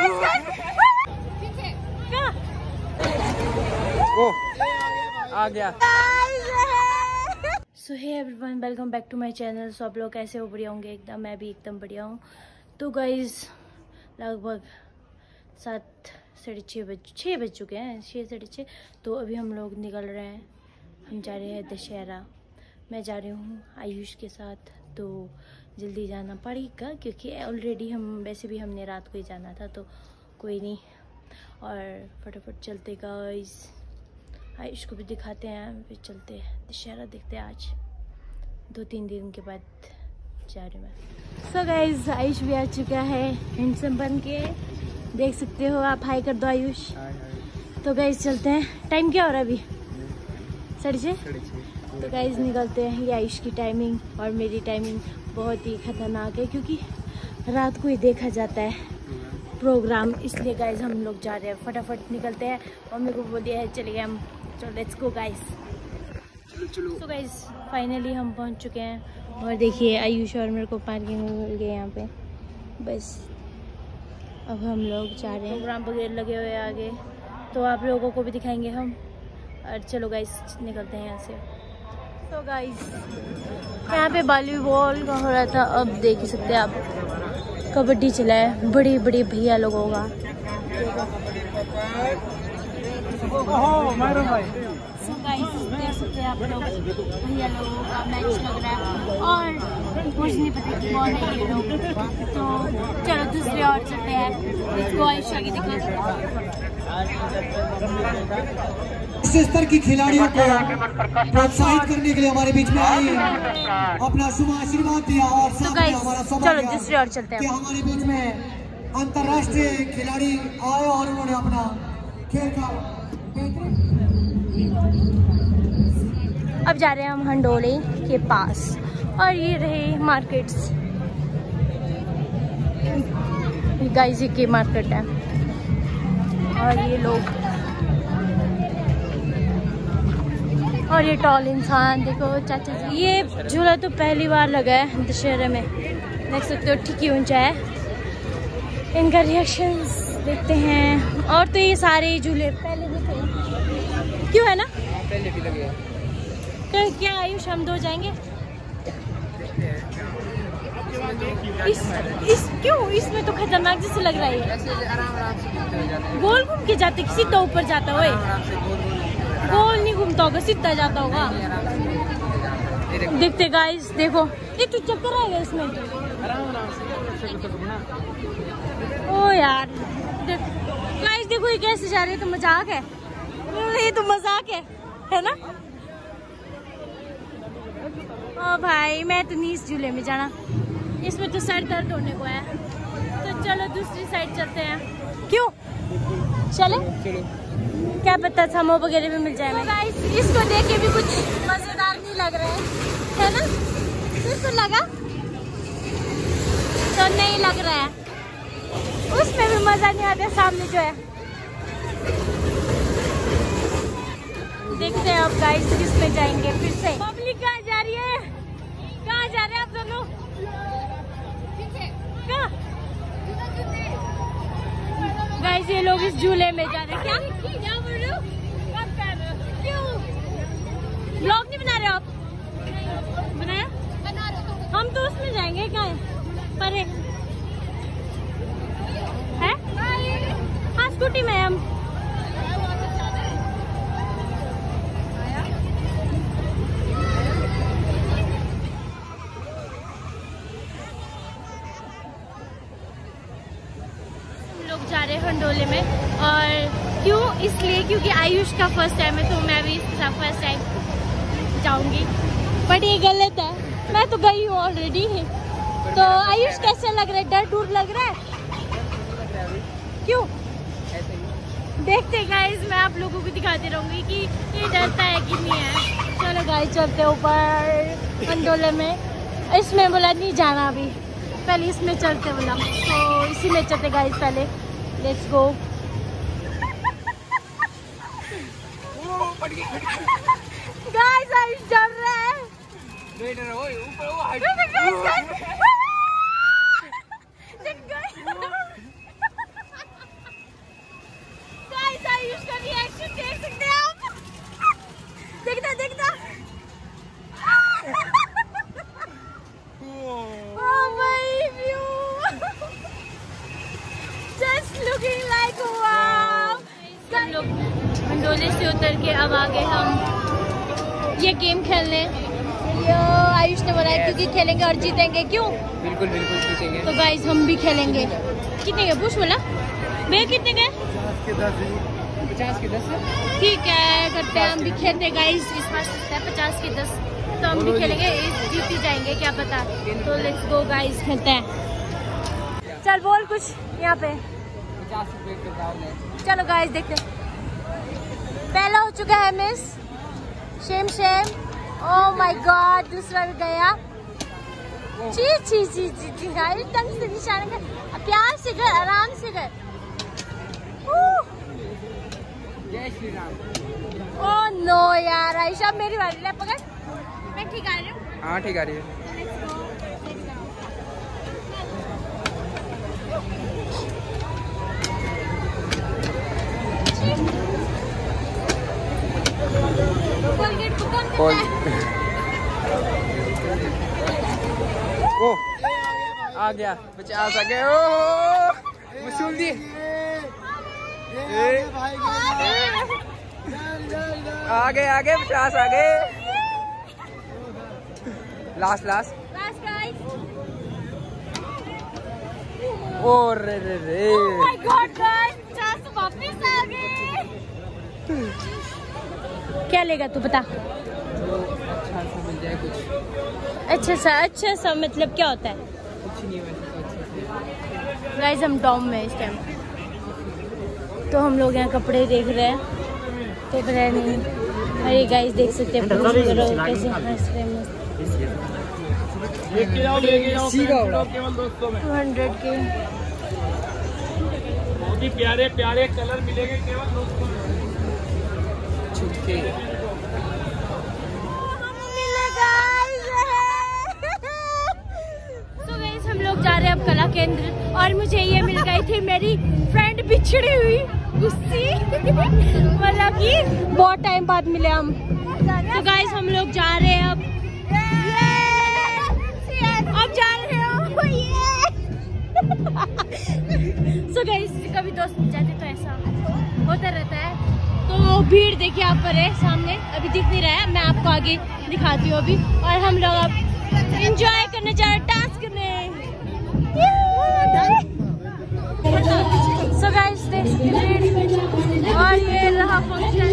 आ गया। So hey everyone, welcome back to my channel. So आप लोग कैसे हो? बढ़िया होंगे एकदम। मैं भी एकदम बढ़िया हूँ। तो गाइज लगभग 6 बज चुके हैं, 6 साढ़े 6। तो अभी हम लोग निकल रहे हैं, हम जा रहे हैं दशहरा। मैं जा रही हूँ आयुष के साथ, तो जल्दी जाना पड़ेगा क्योंकि ऑलरेडी वैसे भी हमने रात को ही जाना था, तो कोई नहीं। और फटाफट चलते गाइज, आयुष को भी दिखाते हैं, फिर चलते हैं दशहरा देखते हैं। आज 2-3 दिन के बाद जा रही हूँ मैं। सो गाइज आयुष भी आ चुका है हैंडसम बन के, देख सकते हो आप। हाई कर दो आयुष। तो गाइज चलते हैं। टाइम क्या हो रहा है अभी? 6:30। तो गाइज निकलते हैं। ये आयुष की टाइमिंग और मेरी टाइमिंग बहुत ही खतरनाक है क्योंकि रात को ही देखा जाता है प्रोग्राम, इसलिए गाइज हम लोग जा रहे हैं। फटाफट निकलते हैं। मम्मी को बोल दिया है चलिए हम, चलो लेट्स गो गाइज। तो गाइज फाइनली हम पहुंच चुके हैं और देखिए आयुष और मेरे को पार्किंग में मिल गए यहाँ पे। बस अब हम लोग जा रहे हैं। प्रोग्राम वगैरह लगे हुए आगे, तो आप लोगों को भी दिखाएंगे हम। और चलो गाइज निकलते हैं यहाँ से। तो गाइज यहाँ पे वॉलीबॉल का हो रहा था, अब देख ही सकते हैं आप। कबड्डी चला है, बड़ी बड़ी भैया लोगों का। So guys, देख सकते हैं आप लोग, भैया लोगों का मैच लग रहा है और मुझे नहीं पता कि कौन है ये लोग। तो चलो दूसरे और चलते हैं। इसको आयुष आगे दिखा। इस स्तर की खिलाड़ियों को प्रोत्साहित करने के लिए हमारे बीच में आई है, अपना शुभ आशीर्वाद दिया और साथ में हमारा चलो दूसरे और चलते हैं। कि हमारे बीच में अंतर्राष्ट्रीय खिलाड़ी आए और उन्होंने अपना खेल का। अब जा रहे हैं हम हंडोले के पास और ये रहे मार्केट्स। गाइस की मार्केट है और ये लोग और ये टॉल इंसान देखो चाचा जी। ये झूला तो पहली बार लगा है दशहरे में, देख सकते हो ठीक ही ऊंचा है। इनका रिएक्शंस देखते हैं। और तो ये सारे झूले पहले भी थे, क्यों है ना? पहले भी लगे। क्या आयुष हम 2 जाएंगे? क्यों? इसमें तो खतरनाक जैसे लग रहा है। आराम से गोल घूम के जाते, सीधा ऊपर जाता हो। गोल नहीं घूमता होगा, सीधा जाता होगा। देखते गाइस, देखो ये तो चक्कर आएगा इसमें। ओ यार गाइस देखो ये कैसे जा रहे हैं, तो मजाक है। ये तो मजाक है ना? ओ भाई मैं तो नहीं इस झूले में जाना, इसमें तो सर दर्द होने को है। तो चलो दूसरी साइड चलते हैं। क्यों चले? क्या पता समो वगैरह भी मिल जाए। तो गाइस इसको देख के भी कुछ मजेदार नहीं लग रहा है ना? इसको लगा तो नहीं लग रहा है, उसमें भी मजा नहीं आता। सामने जो है देखते हैं अब गाइस किसमें जाएंगे फिर से। पब्लिक कहाँ जा रही है? कहाँ जा रहे हैं आप दोनों? कहाँ गाइस ये लोग इस झूले में जा रहे हैं। क्या बोल रहे हो? क्यों ब्लॉग नहीं बना रहे हो आप? बनाया? हम तो उसमें जाएंगे। क्या है पर है? हाँ स्कूटी में हम। जा रहे हैं हंडोले में। और क्यों? इसलिए क्योंकि आयुष का फर्स्ट टाइम है, तो मैं भी इसके साथ फर्स्ट टाइम जाऊंगी। बट ये गलत है, मैं तो गई हूँ ऑलरेडी। तो आयुष कैसे लग रहा है? डर दूर लग रहा है? क्यों? देखते गाइस, मैं आप लोगों को दिखाती रहूंगी कि ये डरता है कि नहीं है। चलो गाइस चलते ऊपर हंडोले में। इसमें बोला नहीं जाना अभी, पहले इसमें चलते बोला, तो इसी में चलते गाइस पहले। Let's go. गाइस आयुष डर रहा है। लोग मंडोले से उतर के अब आ गए हम ये गेम खेलने। ये आयुष ने बनाया क्योंकि खेलेंगे और जीतेंगे। क्यों? बिल्कुल बिल्कुल जीतेंगे। तो गाइस हम भी खेलेंगे। कितने के पूछ बोला भैया? कितने के? 50 के 10। ठीक है, करते हैं हम भी खेलते हैं गाइस। इस बार 50 के 10 तो हम भी खेलेंगे, जीत ही जाएंगे क्या पता। तो लेट्स गो गाइस, खेलते हैं। चल बोल कुछ यहाँ पे। 50 रुपए के दाम है। चलो गाइस देखते। पहला हो चुका है miss. Shame shame. Oh my god, दूसरा भी गया। ची ची ची ची ची गाइस, ढंग से निशाना कर, प्यार से कर, आराम से कर। जय श्री राम। ओह नो यार, आयशा मेरी बारी, ले पकड़। मैं ठीक आ रही हूँ। हाँ ठीक आ रही है। कोलगेट को कौन देता है? ओ आ गया 50 आ गए। ओ वसूल दी। आगे आगे 50 आ गए। Last last guys. ओ रे रे रे। ओह माय गॉड गाइस, 50 वापस आ गए। क्या लेगा तू बता? अच्छा सा मिल जाए कुछ। अच्छा सा मतलब क्या होता है? कुछ नहीं वैसे तो अच्छा सा। गाइस हम डॉम में इस टाइम, तो हम लोग यहाँ कपड़े देख रहे हैं। तो पता नहीं। अरे गाइस देख सकते हैं कैसे हंस रहे हैं। 200 के प्यारे प्यारे कलर मिलेंगे केवल दोस्तों। छुपके हम लोग जा रहे हैं अब कला केंद्र, और मुझे ये मिल गई थी मेरी फ्रेंड बिछड़ी हुई गुस्सी। मतलब कि बहुत टाइम बाद मिले हम। तो गाइस हम लोग जा रहे हैं अब जा रहे हो। सो गाइस कभी दोस्त मिल जाते तो ऐसा होता रहता है। तो भीड़ देखिए आप पर है सामने, अभी दिख नहीं रहा है, मैं आपको आगे दिखाती हूँ अभी। और हम लोग अब एंजॉय करने जा रहे हैं, डांस करने। सो गाइस देखिए, और ये रहा फंक्शन।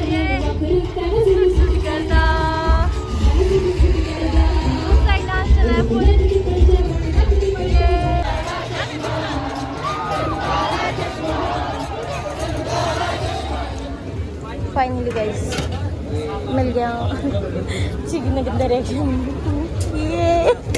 फाइनली गाइस मिल गया चिकन के अंदर ये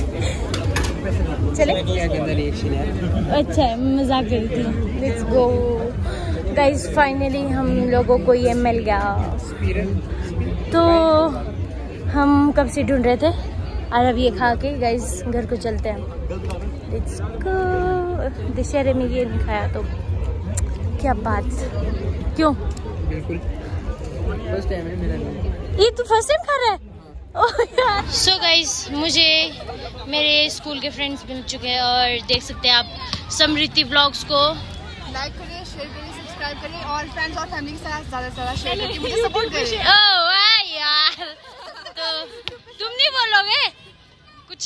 चले। अच्छा मजाक कर रही थी। लेट्स गो गाइस, फाइनली हम लोगों को ये मिल गया। तो हम कब से ढूंढ रहे थे, और अब ये खा के गाइस घर को चलते हैं। Let's go. दशहरे में ये नहीं खाया तो क्या बात। क्यों? बिल्कुल फर्स्ट टाइम है मेरा। ये तू फर्स्ट टाइम खा रहा है? सो गाइस मुझे मेरे स्कूल के फ्रेंड्स मिल चुके हैं, और देख सकते हैं आप समृद्धि व्लॉग्स को लाइक करिए, शेयर करिए, सब्सक्राइब करिए, और फ्रेंड्स और फैमिली के साथ ज़्यादा से ज़्यादा शेयर करके मुझे सपोर्ट करिए। ओह वाह यार, तो तुम नहीं बोलोगे कुछ?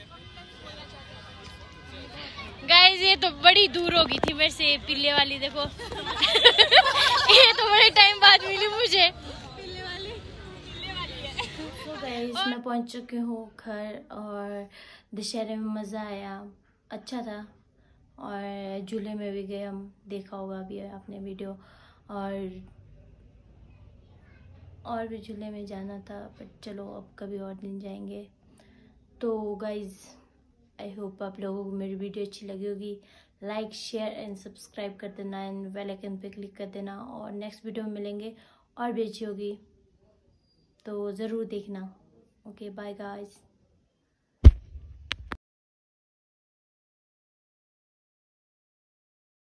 गाइस ये तो बड़ी दूर हो गई थी मेरे से, पिल्ले वाली देखो। ये तो बड़े टाइम बाद मिली मुझे। तो गाइस मैं पहुंच चुकी हूँ घर, और दशहरे में मज़ा आया, अच्छा था। और झूले में भी गए हम, देखा होगा अभी आपने वीडियो। और भी झूले में जाना था, बट चलो अब कभी और दिन जाएंगे। तो गाइस आई होप आप लोगों को मेरी वीडियो अच्छी लगी होगी। लाइक शेयर एंड सब्सक्राइब कर देना, एंड बेल आइकन पे क्लिक कर देना। और नेक्स्ट वीडियो में मिलेंगे और भी अच्छी होगी, तो ज़रूर देखना। Okay bye guys.